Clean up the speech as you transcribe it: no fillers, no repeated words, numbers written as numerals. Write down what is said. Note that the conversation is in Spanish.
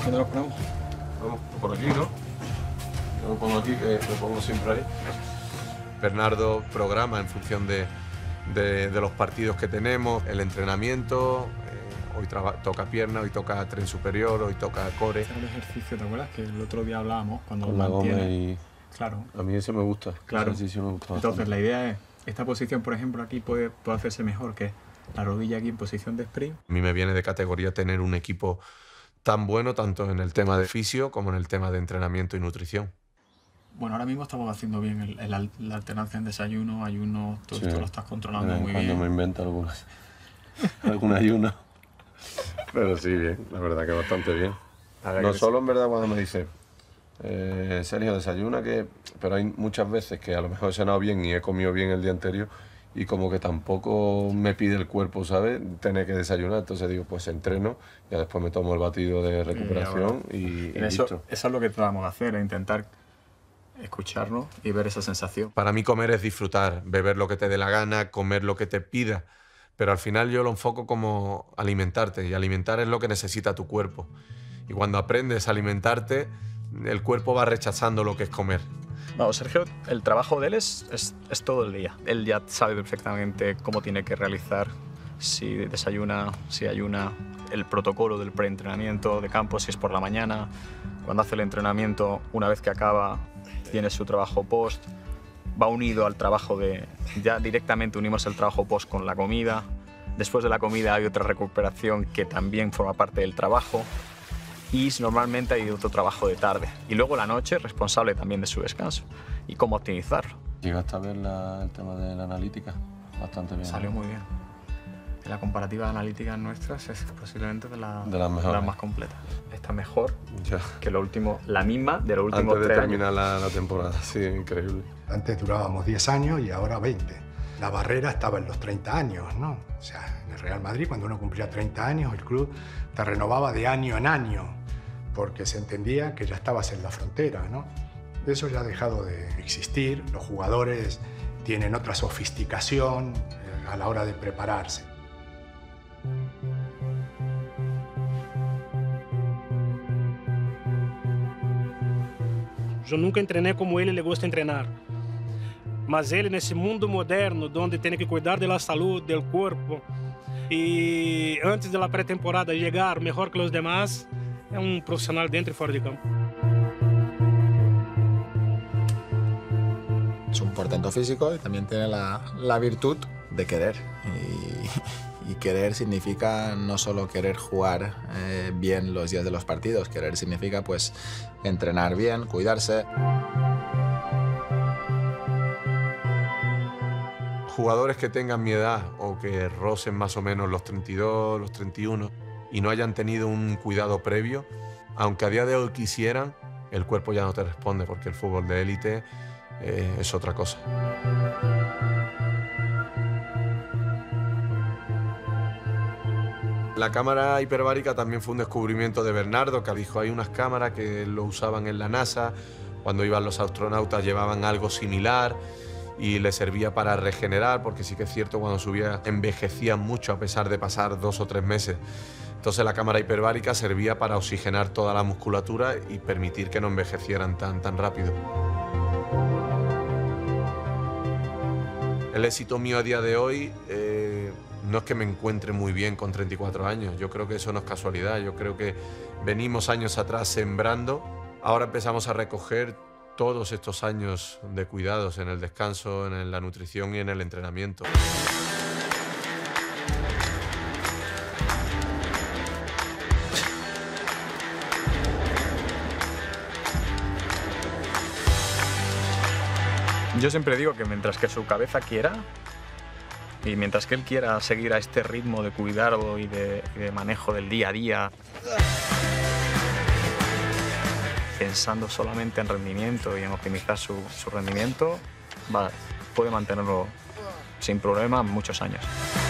¿Dónde los ponemos? Vamos por aquí, ¿no? Yo lo pongo aquí, que lo pongo siempre ahí. Bernardo programa en función de los partidos que tenemos, el entrenamiento. Hoy toca pierna, hoy toca tren superior, hoy toca core. Hacer el ejercicio, ¿te acuerdas? Que el otro día hablábamos cuando Con la goma y... Claro. A mí ese me gusta. Claro. Ese sí me gusta Entonces, bastante. la idea es, esta posición, por ejemplo, aquí puede hacerse mejor, que es la rodilla aquí en posición de sprint. A mí me viene de categoría tener un equipo tan bueno, tanto en el tema de fisio como en el tema de entrenamiento y nutrición. Bueno, ahora mismo estamos haciendo bien la alternancia en desayuno, ayuno, todo esto lo estás controlando muy bien. Cuando me invento algún ayuno. Pero sí, bien, la verdad que bastante bien. No solo en verdad cuando me dice, Sergio, desayuna, pero hay muchas veces que a lo mejor he cenado bien y he comido bien el día anterior y como que tampoco me pide el cuerpo, ¿sabes? Tener que desayunar, entonces digo, pues entreno, ya después me tomo el batido de recuperación y listo. Eso es lo que tratamos de hacer, intentar escucharnos y ver esa sensación. Para mí comer es disfrutar, beber lo que te dé la gana, comer lo que te pida, pero al final yo lo enfoco como alimentarte, y alimentar es lo que necesita tu cuerpo. Y cuando aprendes a alimentarte, el cuerpo va rechazando lo que es comer. No, Sergio, el trabajo de él es todo el día. Él ya sabe perfectamente cómo tiene que realizar, si desayuna, si ayuna, el protocolo del preentrenamiento de campo, si es por la mañana, cuando hace el entrenamiento, una vez que acaba, tiene su trabajo post, va unido al trabajo ya directamente unimos el trabajo post con la comida. Después de la comida hay otra recuperación que también forma parte del trabajo. Y normalmente hay otro trabajo de tarde. Y luego la noche, responsable también de su descanso y cómo optimizarlo. ¿Llegaste a ver el tema de la analítica? Bastante bien. Salió muy bien. La comparativa de analíticas nuestras es posiblemente de las más completas. Está mejor que lo último, la misma de los últimos 3 años. Antes de terminar la temporada, sí, increíble. Antes durábamos 10 años y ahora 20. La barrera estaba en los 30 años, ¿no? O sea, en el Real Madrid, cuando uno cumplía 30 años, el club te renovaba de año en año, porque se entendía que ya estabas en la frontera, ¿no? Eso ya ha dejado de existir, los jugadores tienen otra sofisticación a la hora de prepararse. Eu nunca treinei como ele gosta de treinar. Mas ele, nesse mundo moderno, onde tem que cuidar da saúde, do corpo, e antes da pré-temporada chegar melhor que os demais, é profissional dentro y fuera de campo. Es un portento físico y también tiene la virtud de querer. Y querer significa no solo querer jugar bien los días de los partidos, querer significa pues entrenar bien, cuidarse. Jugadores que tengan mi edad o que rocen más o menos los 32, los 31 y no hayan tenido un cuidado previo, aunque a día de hoy quisieran, el cuerpo ya no te responde porque el fútbol de élite es otra cosa. La cámara hiperbárica también fue un descubrimiento de Bernardo, que dijo hay unas cámaras que lo usaban en la NASA, cuando iban los astronautas llevaban algo similar y le servía para regenerar, porque sí que es cierto, cuando subía envejecían mucho a pesar de pasar 2 o 3 meses. Entonces la cámara hiperbárica servía para oxigenar toda la musculatura y permitir que no envejecieran tan rápido. El éxito mío a día de hoy no es que me encuentre muy bien con 34 años, yo creo que eso no es casualidad, yo creo que venimos años atrás sembrando, ahora empezamos a recoger todos estos años de cuidados en el descanso, en la nutrición y en el entrenamiento. Yo siempre digo que mientras que su cabeza quiera y mientras que él quiera seguir a este ritmo de cuidado y de manejo del día a día, pensando solamente en rendimiento y en optimizar su rendimiento, puede mantenerlo sin problema muchos años.